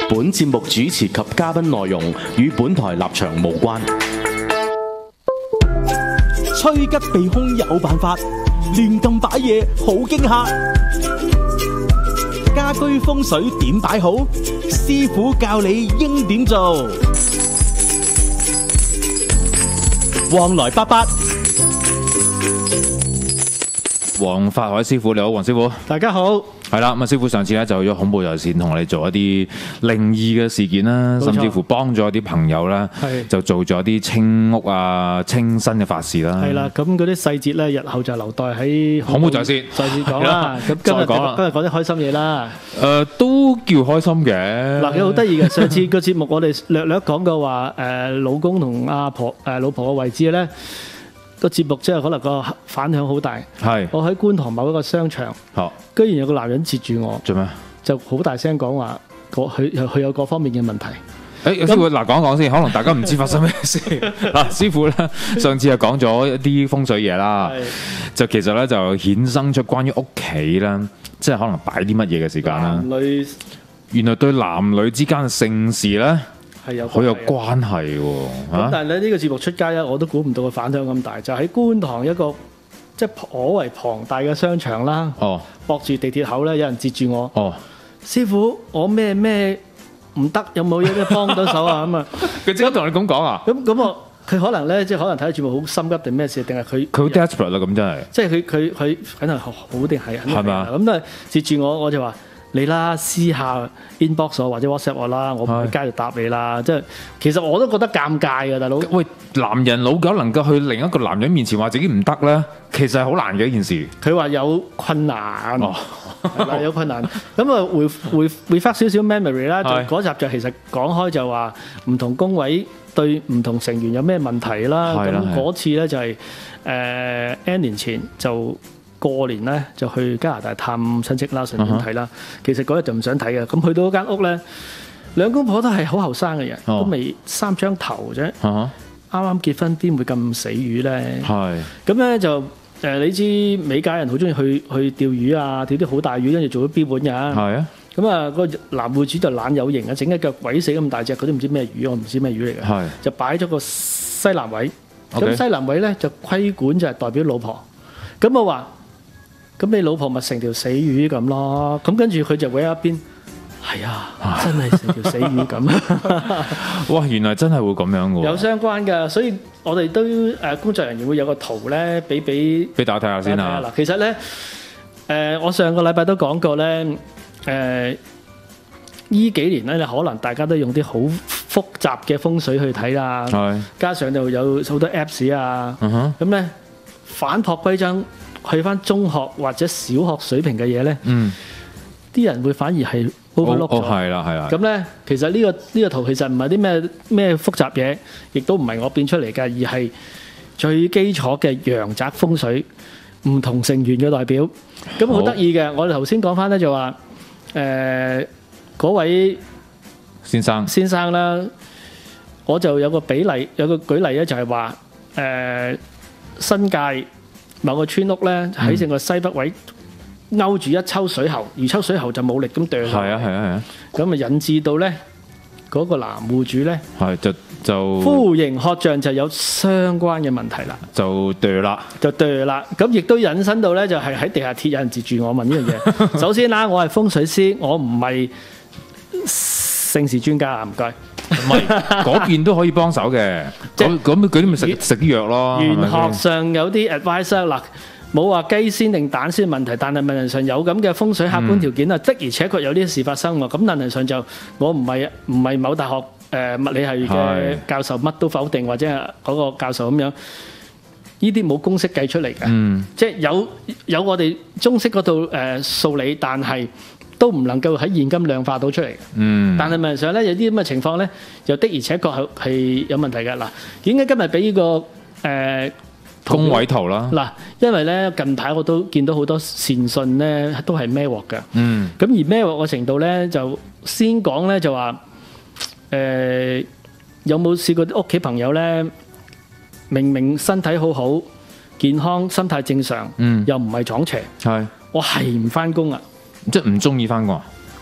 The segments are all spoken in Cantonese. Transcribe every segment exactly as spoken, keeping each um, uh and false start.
本節目主持及嘉賓內容與本台立場無關。 趨吉避凶有辦法，亂咁擺嘢好驚嚇。家居風水點擺好？師傅教你應點做。旺來八八， 黃法海師傅你好，黃師傅， 大家好。 係啦，咁啊師傅上次咧就去咗恐怖熱線同我哋做一啲靈異嘅事件啦，甚至乎幫咗啲朋友啦，就做咗啲清屋啊、清新嘅法事啦。 係啦，咁嗰啲細節咧，日後就留待喺恐怖在線再次講啦。咁今日今日講啲開心嘢啦。 誒，都叫開心嘅。 嗱，佢好得意嘅。上次個節目我哋略略講過話，誒老公同阿婆誒老婆嘅位置咧。個節目即係可能個反響好大， 係我喺觀塘某一個商場，居然有個男人截住我， 做咩？ 就好大聲講話，佢佢有各方面嘅問題。 誒，師傅嗱講講先，可能大家唔知發生咩事。嗱，師傅咧上次係講咗一啲風水嘢啦，就其實咧就衍生出關於屋企啦，即係可能擺啲乜嘢嘅時間啦。 男女原來對男女之間嘅性事咧。 係有好有關係喎， 咁但係咧呢個節目出街咧，我都估唔到個反響咁大，就喺觀塘一個即係頗為龐大嘅商場啦。 哦， 駁住地鐵口咧，有人截住我。 哦， 師傅，我咩咩唔得，有冇嘢幫到手啊？咁啊， 佢即刻同你咁講啊？ 咁咁我佢可能咧，即係可能睇到節目好心急定咩事，定係佢佢好 desperate 啦，咁真係。 即係佢佢佢肯定好定係肯定係嘛？咁啊截住我，我就話。你啦，私下 inbox 我或者 WhatsApp 我啦，我唔喺街度答你啦。即係其實我都覺得尷尬嘅，大佬。喂， 男人老狗能夠去另一個男人面前話自己唔得咧，其實係好難嘅一件事。 佢話有困難，哦、有困難。咁啊，回回回翻少少 memory 啦。就嗰集就其實講開就話唔同宮位對唔同成員有咩問題啦。咁嗰次咧就係、是、誒、呃、N 年前就。過年咧就去加拿大探親戚啦，順便睇啦。其實嗰日就唔想睇嘅，咁去到嗰間屋咧，兩公婆都係好後生嘅人，都未三張頭啫。啱啱結婚邊會咁死魚咧？係咁咧就誒，你知美加人好中意去去釣魚啊，釣啲好大魚，跟住做咗標本㗎。係啊，咁啊個男戶主就懶有型啊，整一腳鬼死咁大隻，佢都唔知咩魚，我唔知咩魚嚟嘅。係就擺咗個西南位，咁西南位咧就規管就係代表老婆。咁我話。咁你老婆咪成條死魚咁咯，咁跟住佢就會喺一邊，係啊，真係成條死魚咁。 哇，原來真係會咁樣嘅喎。有相關嘅，所以我哋都誒工作人員會有個圖咧，俾俾俾大家睇下先啊。 嗱，其實咧誒，我上個禮拜都講過咧，誒依幾年咧，可能大家都用啲好複雜嘅風水去睇啦，加上就有好多 Apps 啊，咁咧反璞歸真。去翻中學或者小學水平嘅嘢咧，啲、嗯、人會反而係 overlook 咗。係啦，係啦。咁咧，其實呢、呢個呢、呢個圖其實唔係啲咩咩複雜嘢，亦都唔係我變出嚟嘅，而係最基礎嘅陽宅風水唔同成員嘅代表。咁好得意嘅，我哋頭先講翻咧就話，誒、呃、嗰位先生先生啦，我就有個比例，有個舉例咧，就係話誒新界。某個村屋咧喺成個西北位勾住一抽水喉，而抽水喉就冇力咁掉落嚟。係啊係啊係啊！咁啊引致到咧嗰個男戶主咧係就就呼形喝象就有相關嘅問題啦。就掉啦，就掉啦。咁亦都引申到咧就係喺地下鐵有人截住我問呢樣嘢。首先啦，我係風水師，我唔係性事專家啊，唔該。 唔係嗰邊都可以幫手嘅，咁咁嗰啲咪食食啲藥咯。玄學上有啲 advice 嗱，冇話雞先定蛋先問題，但係問題上有咁嘅風水客觀條件啊，的而且確有啲事發生喎。咁問題上就我唔係唔係某大學誒物理系嘅教授乜都否定，或者係嗰個教授咁樣，呢啲冇公式計出嚟嘅，即係有有我哋中式嗰度誒數理，但係。都唔能夠喺現金量化到出嚟嘅，嗯，但係問題上咧有啲咁嘅情況咧，又的而且確係係有問題嘅。嗱，點解今日俾呢個誒宮位圖啦？嗱，因為咧近排我都見到好多善信咧都係孭鑊嘅，嗯，咁而孭鑊嘅程度咧就先講咧就話誒有冇試過啲屋企朋友咧明明身體好好健康心態正常，嗯，又唔係撞邪，係我係唔翻工啊！即係唔中意翻工啊？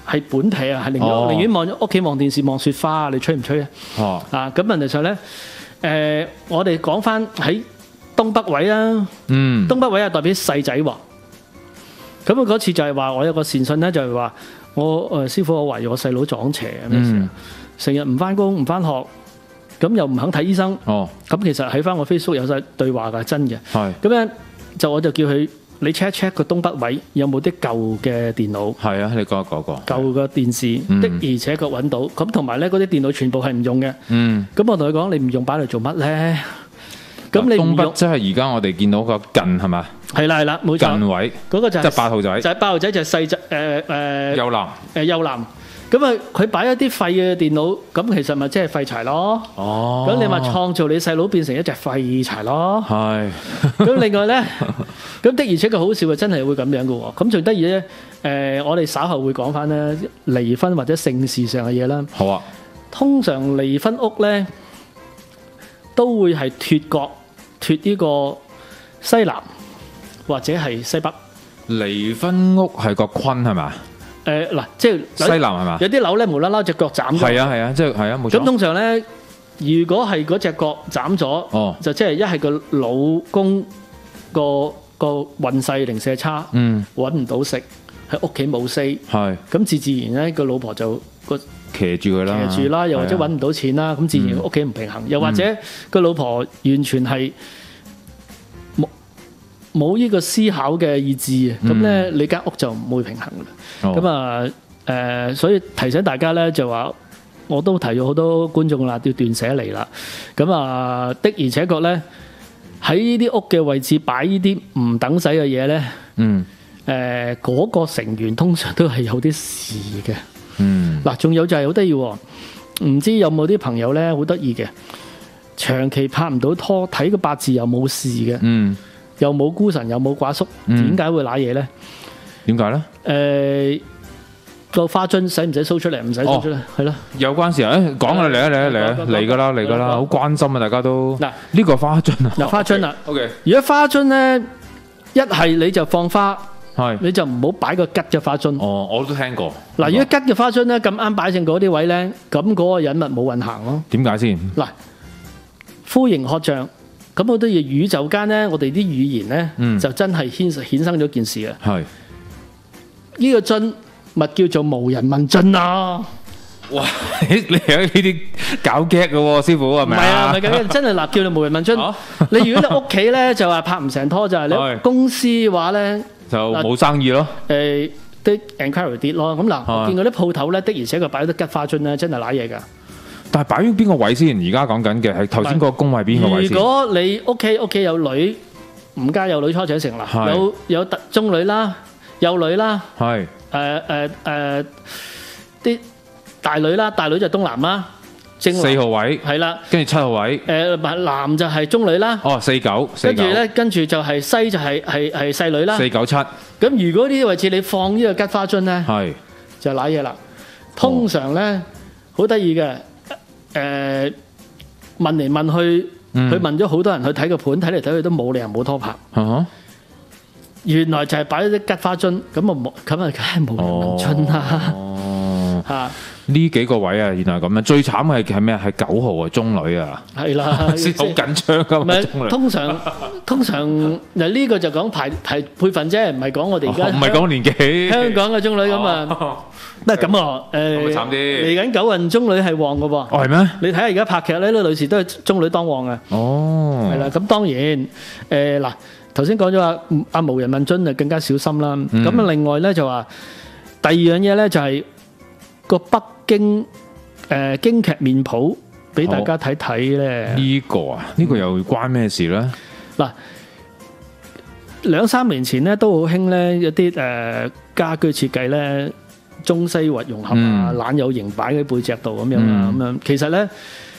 係本體啊，係寧願寧願望屋企望電視望雪花，你吹唔吹啊？ 哦， 啊咁問題上咧，誒我哋講翻喺東北位啊， 嗯， 東北位係代表細仔喎。咁啊嗰次就係話我有個善信咧，就係話我誒師傅，我懷疑我細佬撞邪咁樣，成日唔翻工唔翻學，咁又唔肯睇醫生。 哦， 咁其實喺翻我 Facebook 有晒對話㗎，真嘅。 係。 咁樣就我就叫佢。你 check 一 check 個東北位有冇啲舊嘅電腦？係啊，你講嗰個舊嘅電視、嗯、的，而且確揾到。咁同埋咧，嗰啲電腦全部係唔用嘅。嗯。咁我同佢講：你唔用擺嚟做乜咧？咁你唔用東北即係而家我哋見到個近係嘛？ 係啦係啦，冇錯。 近位嗰個就係即係八號仔。 就係八號仔，就係細仔誒誒。 右南誒右南。咁啊，佢擺一啲廢嘅電腦，咁其實咪即係廢柴咯。哦。咁你咪創造你細佬變成一隻廢柴咯。係。咁另外咧，咁的而且確好笑嘅，真係會咁樣嘅喎。咁最得意咧，誒、呃，我哋稍後會講翻咧離婚或者性事上嘅嘢啦。好啊。通常離婚屋咧都會係脫角，脫呢個西南或者係西北。 離婚屋係個坤係嘛？ 誒嗱、呃，即係西南係嘛？ 有啲樓咧無啦啦隻腳斬咗。係啊係啊，即係係啊冇錯。 咁通常咧，如果係嗰隻腳斬咗，哦，就即係一係個老公個個運勢零舍差，嗯，揾唔到食，喺屋企冇 say，係，咁自自然咧個老婆就個騎住佢啦， 騎住啦，又或者揾唔到錢啦，咁自然屋企唔平衡，又或者個老婆完全係冇冇呢個思考嘅意志啊，咁咧你間屋就唔會平衡噶啦。咁啊誒，所以提醒大家咧就話，我都提咗好多觀眾啦，要斷捨離啦。咁啊的而且確咧，喺呢啲屋嘅位置擺呢啲唔等使嘅嘢咧，嗯，誒嗰個成員通常都係有啲事嘅。嗯，嗱，仲有就係好得意喎，唔知有冇啲朋友咧好得意嘅，長期拍唔到拖，睇個八字又冇事嘅，嗯，又冇孤神又冇寡宿，點解會揦嘢咧？ 點解咧？ 誒個花樽使唔使 show 出嚟？唔使 show 出嚟，係咯。有關事啊！誒講啊，嚟啊嚟啊嚟啊嚟㗎啦嚟㗎啦，好關心啊！大家都嗱呢個花樽啊，嗱花樽啦。OK。如果花樽咧，一係你就放花，係你就唔好擺個吉嘅花樽。哦，我都聽過。嗱，如果吉嘅花樽咧，咁啱擺正嗰啲位咧，咁嗰個人咪冇運行咯。點解先？嗱，呼形喝象。咁好多嘢宇宙間咧，我哋啲語言咧，嗯、就真係衍衍生咗件事嘅。係呢個樽咪叫做無人問津啊！哇！你有呢啲搞 gag 嘅喎，師傅係咪啊？唔係啊，唔係嘅，真係嗱，叫做無人問津。啊、你如果你屋企咧就話拍唔成拖，就係你公司嘅話咧就冇生意咯。誒，啲 enquiry 跌咯。咁嗱，我見嗰啲鋪頭咧的而且確擺咗啲吉花樽咧，真係揦嘢㗎。但係擺喺邊個位先？而家講緊嘅係頭先嗰個宮位邊個位先？如果你屋企屋企有女，唔家有女初長成啦，有有特中女啦，有女啦，係誒誒誒啲大女啦，大女就東南啦，正四號位係啦，跟住七號位誒南就係中女啦，哦四九，跟住咧跟住就係西就係係係細女啦，四九七。咁如果呢啲位置你放呢個吉花樽咧，係就揦嘢啦。通常咧好得意嘅。誒、呃、問嚟問去，佢、嗯、問咗好多人去睇個盤，睇嚟睇去都冇理由冇拖拍。Uh-huh. 原來就係擺咗啲吉花樽，咁啊冇，咁啊梗係冇人問津啦。哦，嚇呢幾個位啊，原來咁樣。最慘係係咩？係九號啊，中女啊。係啦，好緊張㗎嘛。唔係通常通常嗱呢個就講排排輩份啫，唔係講我哋而家。唔係講年紀。香港嘅中女咁啊。哦都係咁啊！誒，嚟緊九運中女係旺嘅喎。哦，係咩？你睇下而家拍劇咧，啲女士都係中女當旺嘅。哦，係啦。咁當然誒嗱，頭先講咗話阿無人問津就更加小心啦。咁啊，另外咧就話第二樣嘢咧就係個北京誒京劇面譜俾大家睇睇咧。呢個啊，呢個又關咩事咧？嗱，兩三年前咧都好興咧，一啲誒家居設計咧。中西混融合啊，懶有型擺喺背脊度咁樣啊，咁樣其實咧，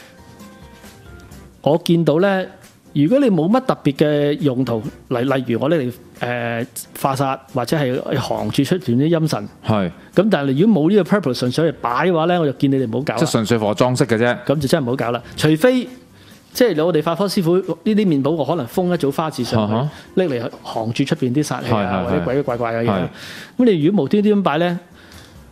我見到咧，如果你冇乜特別嘅用途，例例如我哋誒化煞或者係行住出現啲陰神，係咁，但係如果冇呢個 purpose 純粹嚟擺嘅話咧，我就見你哋唔好搞。即係純粹為裝飾嘅啫，咁就真係唔好搞啦。除非即係我哋法科師傅呢啲面譜，我可能封一組花字上去，拎嚟行住出邊啲煞氣啊，或者鬼鬼怪怪嘅嘢。咁你如果無端端咁擺咧？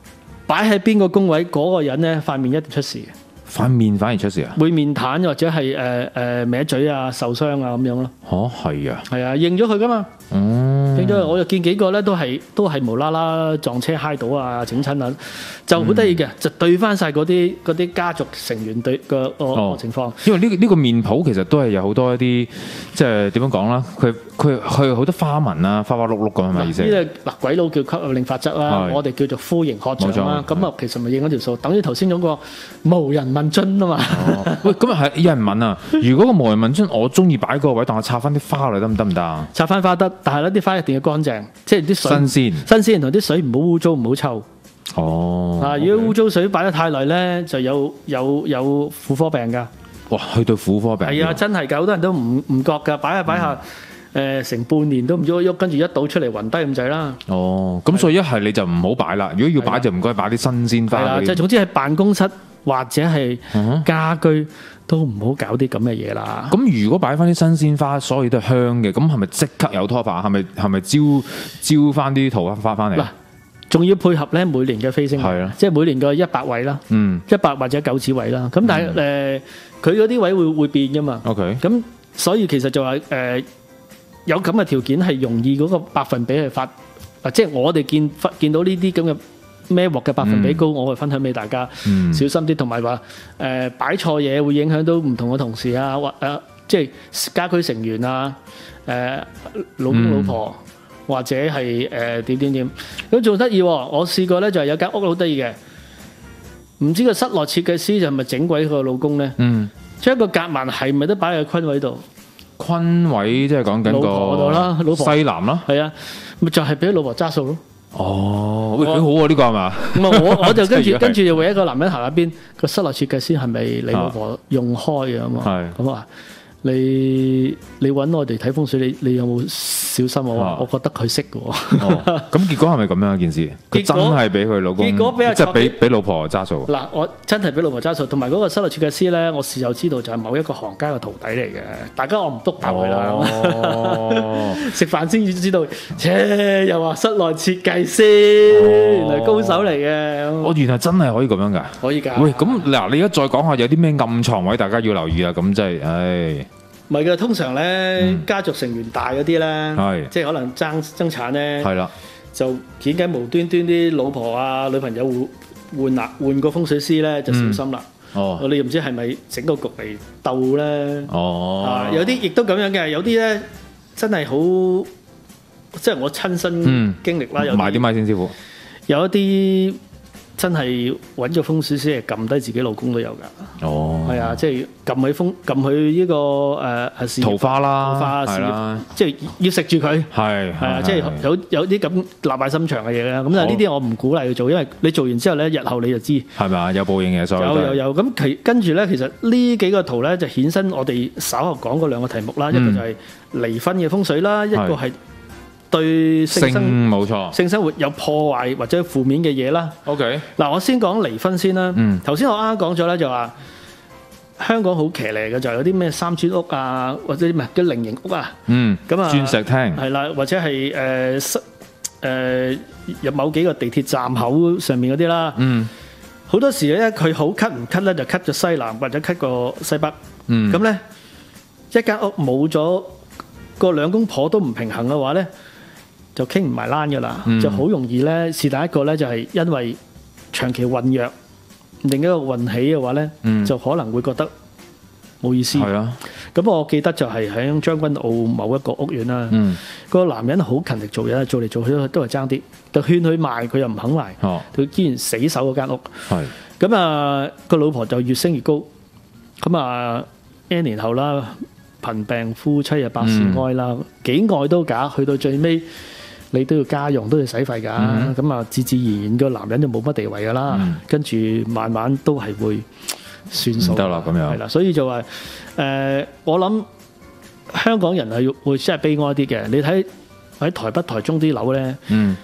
擺喺邊個工位嗰、嗰個人咧，塊面一定出事嘅。 塊面反而出事啊？ 會面癱或者係誒誒歪嘴啊、受傷啊咁樣咯。 哦，係啊。 係啊，認咗佢噶嘛。嗯。認咗佢，我就見幾個咧都係都係無啦啦撞車揩到啊、整親啊，就好得意嘅，就對翻晒嗰啲嗰啲家族成員對個個、哦、情況。 因為呢、呢、呢個面譜其實都係有好多一啲即係點樣講啦，佢佢佢好多花紋啊，花花碌碌咁係咪意思？ 呢個嗱鬼佬叫吸引力法則啦，我哋叫做呼形學像啦。咁啊，其實咪認咗條數，等於頭先嗰個無人問津啊嘛。 哦、喂，咁啊係有人問啊，如果個無人問津我中意擺嗰個位，但我插翻啲花落得唔得唔得啊？ 插翻花得，但係咧啲花一定要乾淨，即係啲水新鮮， 新鮮同啲水唔好污糟唔好臭。 哦， 啊！如果污糟水擺得太耐咧，就有有有婦科病㗎。 哇！去到婦科病係啊，真係㗎，好多人都唔唔覺㗎，擺下擺下，誒、嗯呃、成半年都唔喐喐，跟住一倒出嚟暈低咁滯啦。 哦，咁所以一係你就唔好擺啦。如果要擺就唔該擺啲新鮮花。係啦， 即係總之喺辦公室或者係家居都唔好搞啲咁嘅嘢啦。 咁、嗯、如果擺翻啲新鮮花，所以都係香嘅，咁係咪即刻有拖發？係咪係咪招招翻啲桃花翻嚟？嗱， 仲要配合咧每年嘅飛星，即係每年嘅一百位啦，嗯，一百或者九子位啦。咁但係誒，佢嗰啲位會會變噶嘛。OK。咁所以其實就話誒、呃、有咁嘅條件係容易嗰個百分比去發，啊，即係我哋見見到呢啲咁嘅孭鑊嘅百分比高，嗯、我會分享俾大家，嗯、小心啲。同埋話誒擺錯嘢會影響到唔同嘅同事啊，或誒、呃、即係家居成員啊，誒、呃、老公老婆。嗯或者係誒點點點咁仲得意喎！我試過咧，就係有間屋好得意嘅，唔知個室內設計師就係咪整鬼個老公咧？嗯，將個夾萬係咪都擺喺個坤位度？ 坤位即係講緊個老婆度啦，老婆西南啦， 係啊，咪就係俾老婆揸數咯。 哦，喂，幾好啊！呢個係嘛？ 咁啊，我我就跟住跟住就為一個男人行一邊，個室內設計師係咪你老婆用開嘅嘛？係咁啊。你你揾我哋睇風水，你你有冇小心我？啊、我覺得佢識嘅喎。咁、 哦、結果係咪咁樣一件事？佢真係俾佢老公，結果比較即係俾俾老婆揸數。嗱，我真係俾老婆揸數，同埋嗰個室內設計師咧，我事後知道就係某一個行家嘅徒弟嚟嘅。大家我唔督爆佢啦。哦、食飯先至知道，切又話室內設計師，哦、原來高手嚟嘅。我原來真係可以咁樣㗎？可以㗎。喂，咁嗱，你而家再講下有啲咩暗藏位，大家要留意啦。咁即係，唉。 唔係嘅，通常咧、嗯、家族成員大嗰啲咧，即係可能爭爭產咧，就點解無端端啲老婆啊、女朋友換換嗱換個風水師咧，就小心啦。嗯、哦，你又唔知係咪整個局嚟鬥咧？哦，啊、有啲亦都咁樣嘅，有啲咧真係好，即係我親身經歷啦。 嗯、有買啲咪先，師傅。 有一啲。真係揾個風水師係撳低自己老公都有㗎。哦，係啊，即係撳佢風，撳佢呢個誒誒桃花啦， 桃花事業，即係要食住佢。係係啊，即係有有啲咁立埋心腸嘅嘢咧。咁但係呢啲我唔鼓勵去做，因為你做完之後咧，日後你就知係咪啊？有報應嘅，所以有有有。咁其跟住咧，其實呢幾個圖咧就衍生我哋稍後講嗰兩個題目啦。一個就係離婚嘅風水啦，一個係對性生冇錯，性生活有破壞或者負面嘅嘢啦。OK，嗱我先講離婚先啦。嗯，頭先我啱啱講咗咧，就話香港好騎呢嘅，就係有啲咩三磚屋啊，或者唔係叫菱形屋啊。嗯，咁啊，鑽石廳係啦，或者係誒誒有某幾個地鐵站口上面嗰啲啦。嗯，好多時咧佢好 cut 唔 cut 咧，就 cut 咗西南或者 cut 個西北。嗯，咁咧一間屋冇咗個兩公婆都唔平衡嘅話咧，就傾唔埋欄㗎啦，嗯、就好容易咧。是但一個咧，就係因為長期運弱，另一個運起嘅話咧，嗯、就可能會覺得冇意思。係啊，咁我記得就係喺將軍澳某一個屋苑啦。嗯、個男人好勤力做嘢，做嚟做去都係爭啲，就勸佢賣，佢又唔肯賣。哦，佢依然死守嗰間屋。係咁啊，個老婆就越升越高。咁啊，N 年後啦，貧病夫妻啊，百事哀啦，嗯、幾愛都假，去到最尾。你都要家用，都要使費㗎，咁啊、嗯，自自然然個男人就冇乜地位㗎啦。嗯、跟住慢慢都係會算數。得啦，咁樣係啦，所以就話誒、呃，我諗香港人係會真係悲哀啲嘅。你睇喺台北、台中啲樓咧，好、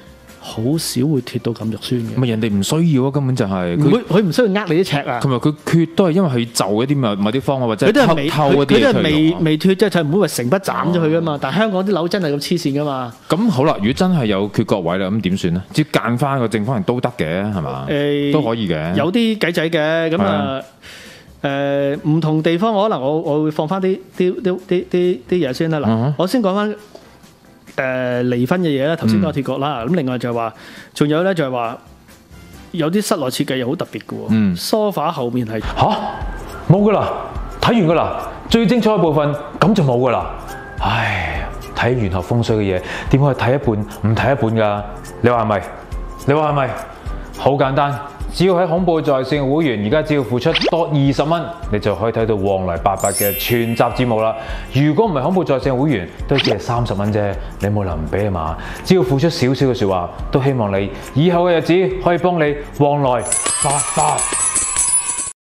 好少會脫到咁肉酸嘅。 咪人哋唔需要啊，根本就係唔會，佢唔需要呃你啲尺啊。 同埋佢脫都係因為佢就一啲某某啲方啊，或者佢都係未， 偷嗰啲佢都係未未脫啫，就唔會話成筆斬咗佢噶嘛。但係香港啲樓真係咁黐線噶嘛。 咁好啦，如果真係有缺角位啦，咁點算咧？只要間翻個正方形都得嘅，係嘛？誒，都可以嘅。 有啲計仔嘅咁啊。誒唔同地方，可能我我會放翻啲啲啲啲啲啲嘢先啦。嗱，我先講翻誒離婚嘅嘢啦。頭先都有脫角啦。咁另外就係話，仲有咧就係話有啲室內設計又好特別嘅喎。嗯，梳化後面係吓冇噶啦，睇完噶啦，最精彩嘅部分咁就冇噶啦。唉，睇玄學風水嘅嘢點可以睇一半唔睇一半㗎？你話係咪？你話係咪？好簡單。只要喺恐怖在線嘅會員，而家只要付出多二十蚊，你就可以睇到旺來八八嘅全集節目啦。如果唔係恐怖在線嘅會員，都只係三十蚊啫，你冇能唔俾啊嘛？只要付出少少嘅説話，都希望你以後嘅日子可以幫你旺來八八。